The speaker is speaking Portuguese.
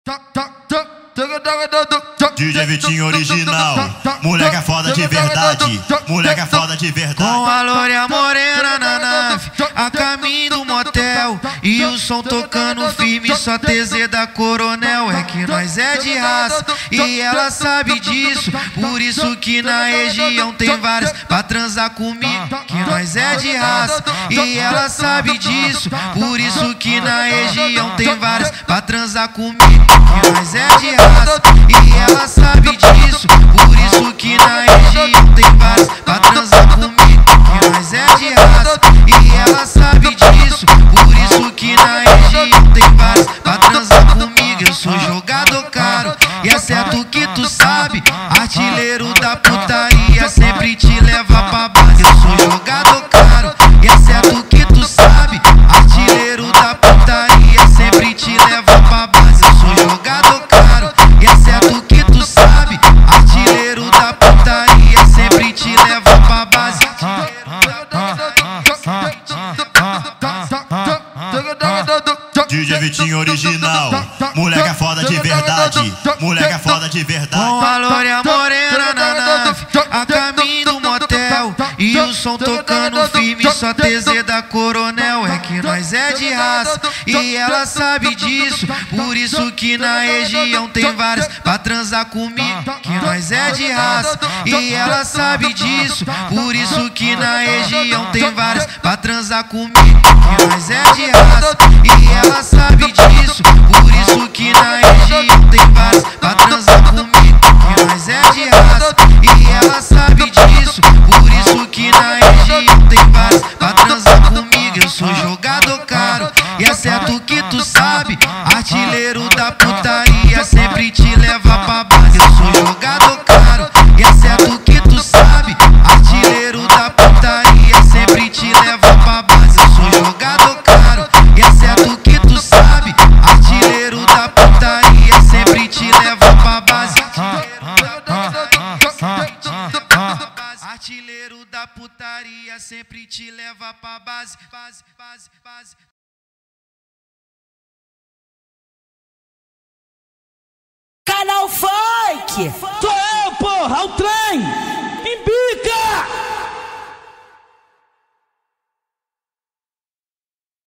DJ Vitinho original, moleque é foda de verdade, moleque é foda de verdade. Com a loira morena na nave, a caminho do motel, e o som tocando firme, só TZ da Coronel. É que nós é de raça e ela sabe disso, por isso que na região tem várias pra transar comigo. Que nós é de raça e ela sabe disso, por isso que na região tem várias pra transar comigo. Que nós é de raça e ela sabe disso, por isso que na região tem várias pra transar comigo. Que nós é de raça e ela sabe disso, por isso que na região tem várias pra transar comigo. Eu sou jogador caro e é certo que tu sabe, artilheiro da putaria sempre te leva pra base. Eu sou jogador caro e é certo que tu sabe, artilheiro da putaria sempre te leva pra base. Eu sou jogador caro e é certo que tu sabe, artilheiro da putaria sempre te leva pra base. DJ Vitinho original, moleque é foda de verdade, moleque é foda de verdade. Com a loira morena na nave, a caminho do motel, e o som tocando firme, só TZ da Coronel. É que nós é de raça e ela sabe disso, por isso que na região tem várias pra transar comigo. Que nós é de raça e ela sabe disso, por isso que na região tem várias pra transar comigo. Que nós é de raça e ela sabe disso, por isso que na região tem várias pra transar comigo. Que nós é de raça e ela sabe disso, por isso que na região tem várias pra transar comigo. Eu sou jogador caro e é certo que tu sabe, artilheiro da putaria sempre te leva pra base. Eu sou jogador caro e é certo que tu sabe, artilheiro da putaria sempre te leva pra base. Eu sou jogador caro e é certo que tu sabe, artilheiro da putaria sempre te leva pra base. Artilheiro da putaria sempre te leva pra base. Canal Funk!